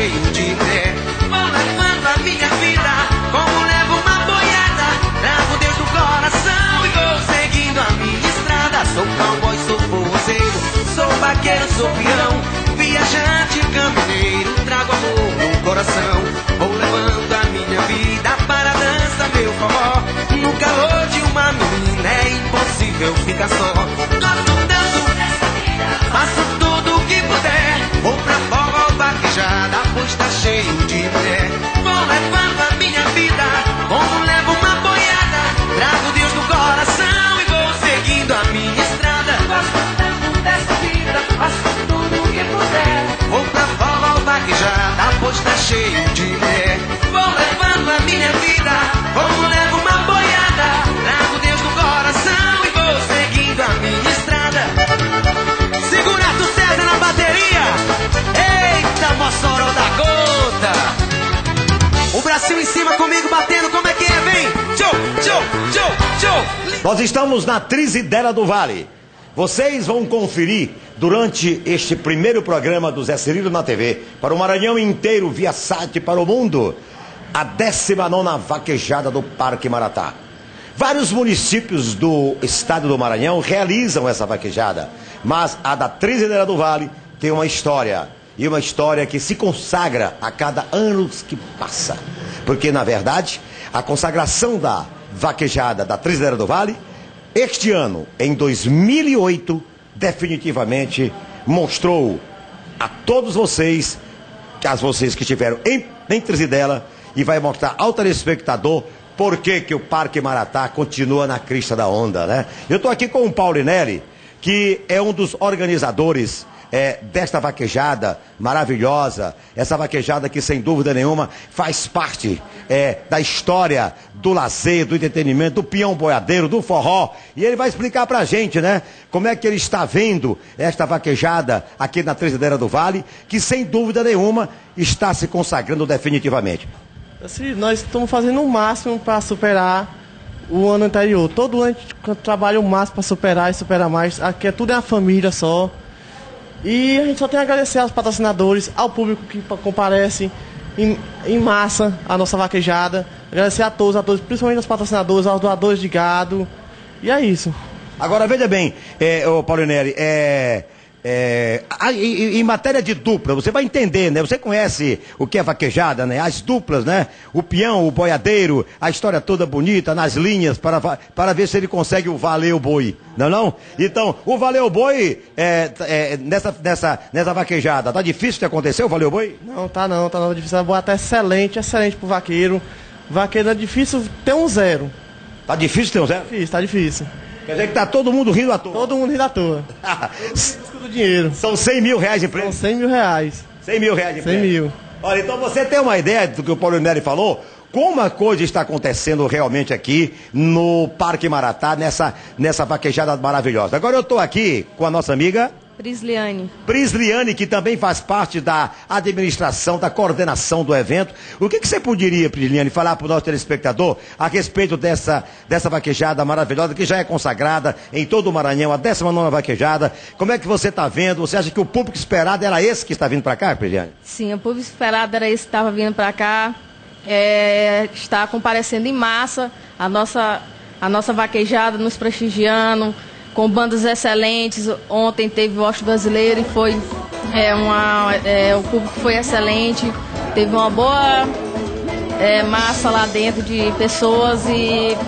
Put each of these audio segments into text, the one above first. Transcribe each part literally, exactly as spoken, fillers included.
cheio de fé. Vou levando a minha vida como levo uma boiada. Trago Deus no coração e vou seguindo a minha estrada. Sou cowboy, sou forrozeiro, sou vaqueiro, sou peão, viajante, caminhoneiro. Trago amor no coração, vou levando a minha vida para a dança, meu forró. No calor de uma menina é impossível ficar só. Gosto tanto dessa vida, faço tudo o que puder. Vou pra forró vaquejada, pois tá cheio de mulher. Vou levando a minha vida como levo uma boiada. Trago Deus no coração e vou seguindo a minha estrada. Gosto tanto dessa vida, faço tudo o que puder. Vou pra forró vaquejada, pois tá cheio de mulher. Vou levando a minha vida como levo uma boiada. Trago Deus no coração e vou seguindo a minha estrada. Segurato César na bateria. Eita, Mossoró da gota. O bracinho em cima comigo batendo, como é que é? Vem! Tchau, tchau, tchau, tchau. Nós estamos na Trizidela do Vale. Vocês vão conferir durante este primeiro programa do Zé Cirilo na T V, para o Maranhão inteiro, via site para o mundo, a décima nona vaquejada do Parque Maratá. Vários municípios do estado do Maranhão realizam essa vaquejada, mas a da Trizidela do Vale tem uma história, e uma história que se consagra a cada ano que passa. Porque, na verdade, a consagração da vaquejada da Trizidela do Vale, este ano, em dois mil e oito, definitivamente mostrou a todos vocês, as vocês que estiveram em, em Trizidela, e vai mostrar ao telespectador por que que o Parque Maratá continua na crista da onda, né? Eu estou aqui com o Paulinelli, que é um dos organizadores é, desta vaquejada maravilhosa, essa vaquejada que sem dúvida nenhuma faz parte é, da história do lazer, do entretenimento, do peão boiadeiro, do forró, e ele vai explicar pra gente, né, como é que ele está vendo esta vaquejada aqui na Trizidela do Vale, que sem dúvida nenhuma está se consagrando definitivamente. Assim, nós estamos fazendo o máximo para superar o ano anterior. Todo ano a gente trabalha o máximo para superar e superar mais. Aqui é tudo é uma família só. E a gente só tem a agradecer aos patrocinadores, ao público que comparece em, em massa a nossa vaquejada. Agradecer a todos, a todos, principalmente aos patrocinadores, aos doadores de gado. E é isso. Agora, veja bem, é, ô Paulinelli, é... É, em, em matéria de dupla, você vai entender, né? Você conhece o que é vaquejada, né? As duplas, né? O peão, o boiadeiro, a história toda bonita, nas linhas, para, para ver se ele consegue o valer o boi, não é não? Então, o valer o boi, é, é, nessa, nessa, nessa vaquejada, tá difícil de acontecer o valer o boi? Não, tá não, tá não, difícil. A boa tá excelente, excelente pro vaqueiro. Vaqueiro é difícil ter um zero. Tá difícil ter um zero? Difícil, tá difícil. Quer dizer que tá todo mundo rindo à toa? Todo mundo rindo à toa. Do dinheiro. São cem mil reais em prêmio? São cem mil reais. cem mil reais em prêmio? cem mil. Olha, então você tem uma ideia do que o Paulinelli falou? Como a coisa está acontecendo realmente aqui no Parque Maratá, nessa, nessa vaquejada maravilhosa. Agora eu estou aqui com a nossa amiga... Prisliane. Prisliane, que também faz parte da administração, da coordenação do evento. O que, que você poderia, Prisliane, falar para o nosso telespectador a respeito dessa, dessa vaquejada maravilhosa, que já é consagrada em todo o Maranhão, a décima nona vaquejada? Como é que você está vendo? Você acha que o público esperado era esse que está vindo para cá, Prisliane? Sim, o público esperado era esse que estava vindo para cá. É, está comparecendo em massa a nossa, a nossa vaquejada, nos prestigiando, com bandas excelentes. Ontem teve o Oeste Brasileiro e foi é, uma, é, o público foi excelente, teve uma boa é, massa lá dentro de pessoas e,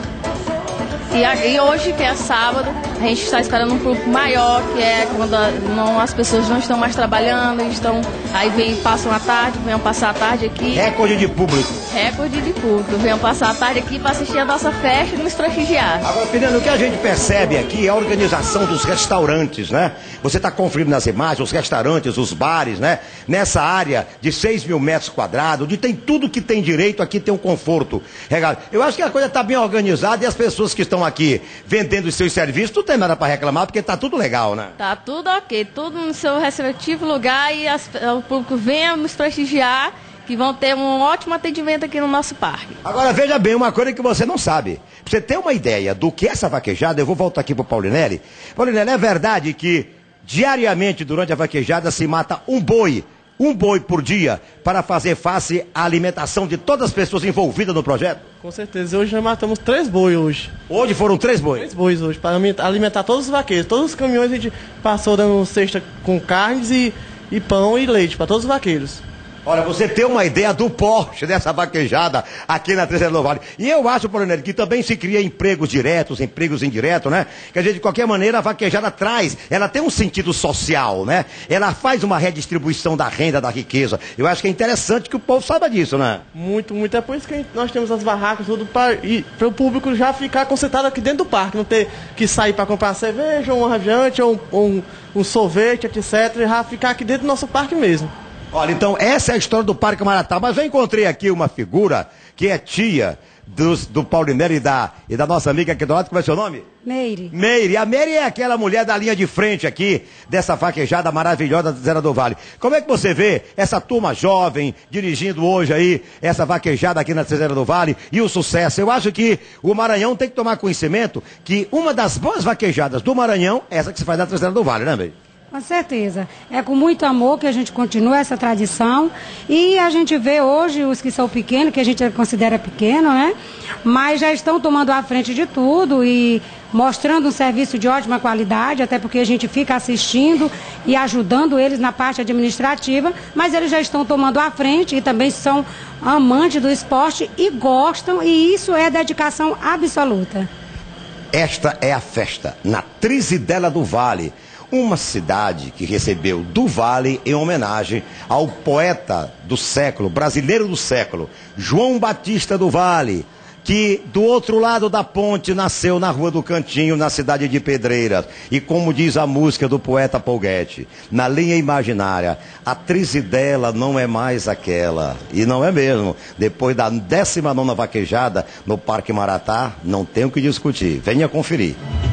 e, a, e hoje, que é sábado, a gente está esperando um público maior, que é quando a, não, as pessoas não estão mais trabalhando, estão, aí vem, passam a tarde, venham passar a tarde aqui. Recorde de público. Recorde de público. Venham passar a tarde aqui para assistir a nossa festa e nos prestigiar. Agora, Fernando, o que a gente percebe aqui é a organização dos restaurantes, né? Você está conferindo nas imagens, os restaurantes, os bares, né? Nessa área de seis mil metros quadrados, onde tem tudo que tem direito, aqui tem um conforto. Eu acho que a coisa está bem organizada e as pessoas que estão aqui vendendo os seus serviços, não tem nada para reclamar, porque está tudo legal, né? Tá tudo ok, tudo no seu respectivo lugar e as, o público venha nos prestigiar, que vão ter um ótimo atendimento aqui no nosso parque. Agora, veja bem, uma coisa que você não sabe. Pra você ter uma ideia do que é essa vaquejada, eu vou voltar aqui pro Paulinelli. Paulinelli, é verdade que diariamente, durante a vaquejada, se mata um boi um boi por dia para fazer face à alimentação de todas as pessoas envolvidas no projeto? Com certeza. Hoje nós matamos três bois hoje. Hoje foram três bois? Três bois hoje, para alimentar todos os vaqueiros. Todos os caminhões a gente passou dando cesta com carnes e, e pão e leite para todos os vaqueiros. Olha, você tem uma ideia do porte dessa vaquejada aqui na Treze do Vale. E eu acho, Paulinelli, que também se cria empregos diretos, empregos indiretos, né? Que a gente, de qualquer maneira, a vaquejada traz, ela tem um sentido social, né? Ela faz uma redistribuição da renda, da riqueza. Eu acho que é interessante que o povo saiba disso, né? Muito, muito. É por isso que gente, nós temos as barracas, tudo para o público já ficar concentrado aqui dentro do parque. Não ter que sair para comprar cerveja, ou um refrigerante, ou um, um, um sorvete, etcétera. E já ficar aqui dentro do nosso parque mesmo. Olha, então essa é a história do Parque Maratá, mas eu encontrei aqui uma figura que é tia dos, do Paulinelli e da, e da nossa amiga aqui do lado. Como é seu nome? Meire. Meire. A Meire é aquela mulher da linha de frente aqui, dessa vaquejada maravilhosa do Treze do Vale. Como é que você vê essa turma jovem dirigindo hoje aí, essa vaquejada aqui na Treze do Vale e o sucesso? Eu acho que o Maranhão tem que tomar conhecimento que uma das boas vaquejadas do Maranhão é essa que se faz na Treze do Vale, né, Meire? Com certeza. É com muito amor que a gente continua essa tradição e a gente vê hoje os que são pequenos, que a gente considera pequeno, né? Mas já estão tomando a frente de tudo e mostrando um serviço de ótima qualidade, até porque a gente fica assistindo e ajudando eles na parte administrativa, mas eles já estão tomando a frente e também são amantes do esporte e gostam, e isso é dedicação absoluta. Esta é a festa na Trizidela do Vale. Uma cidade que recebeu do Vale em homenagem ao poeta do século, brasileiro do século, João Batista do Vale, que do outro lado da ponte nasceu na Rua do Cantinho, na cidade de Pedreiras. E como diz a música do poeta Polguete, na linha imaginária, a Trizidela não é mais aquela. E não é mesmo. Depois da décima nona vaquejada no Parque Maratá, não tem o que discutir. Venha conferir.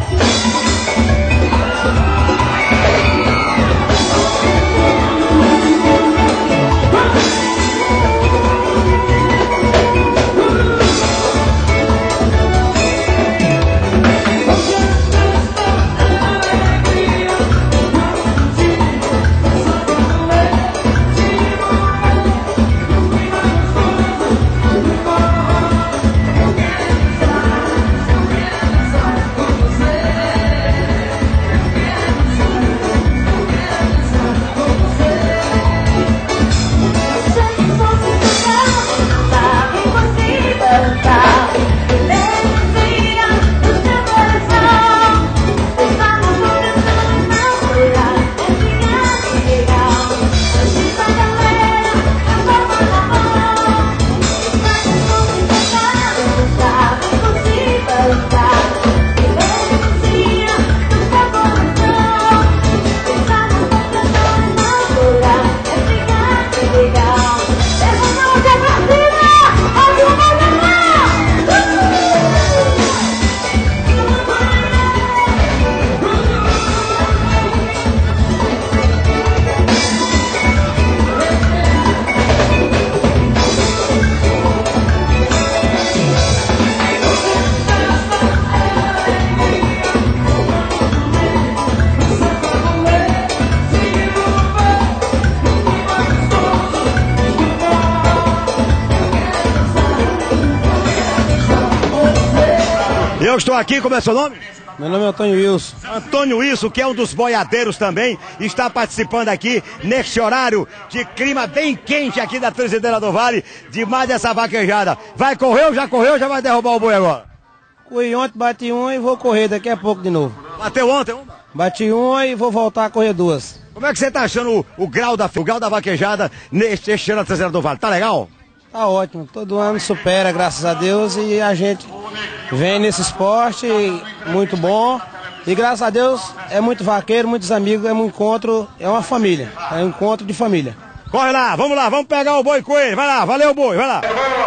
Eu estou aqui, como é seu nome? Meu nome é Antônio Wilson. Antônio Wilson, que é um dos boiadeiros também, está participando aqui neste horário de clima bem quente aqui da Trizidela do Vale, de mais dessa vaquejada. Vai correr ou já correu, já vai derrubar o boi agora? Corri ontem, bati um e vou correr daqui a pouco de novo. Bateu ontem uma? Bati um e vou voltar a correr duas. Como é que você está achando o, o, grau da, o grau da vaquejada neste este ano da Trizidela do Vale? Tá legal? Tá ótimo, todo ano supera, graças a Deus, e a gente vem nesse esporte muito bom. E graças a Deus é muito vaqueiro, muitos amigos, é um encontro, é uma família, é um encontro de família. Corre lá, vamos lá, vamos pegar o boi com ele, vai lá, valeu boi, vai lá.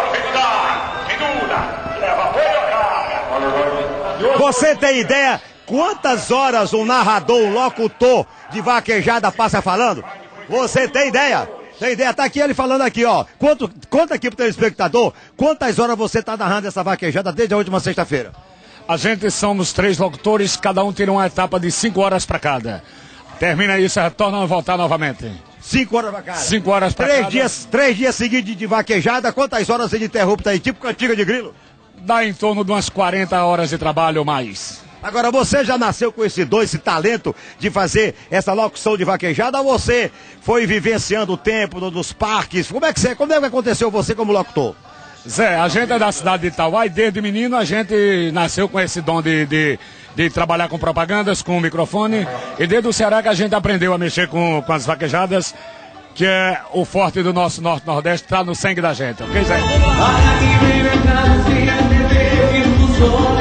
Você tem ideia quantas horas um narrador, um locutor de vaquejada passa falando? Você tem ideia? Tem ideia? Tá aqui ele falando aqui, ó. Quanto, conta aqui pro telespectador, quantas horas você tá narrando essa vaquejada desde a última sexta-feira? A gente somos três locutores, cada um tira uma etapa de cinco horas para cada. Termina isso, retorna a voltar novamente. Cinco horas pra cada. Cinco horas pra três cada. Dias, três dias seguidos de vaquejada, quantas horas você interrupta aí? Tipo cantiga de grilo? Dá em torno de umas quarenta horas de trabalho ou mais. Agora, você já nasceu com esse dom, esse talento de fazer essa locução de vaquejada, ou você foi vivenciando o tempo do- dos parques? Como é que você, como é que aconteceu você como locutor? Zé, a gente é da cidade de Itauá e desde menino a gente nasceu com esse dom de, de, de trabalhar com propagandas, com microfone. E desde o Ceará que a gente aprendeu a mexer com, com as vaquejadas, que é o forte do nosso Norte-Nordeste, está no sangue da gente, ok, Zé? Olha que vem mercado, se é T V, que funciona.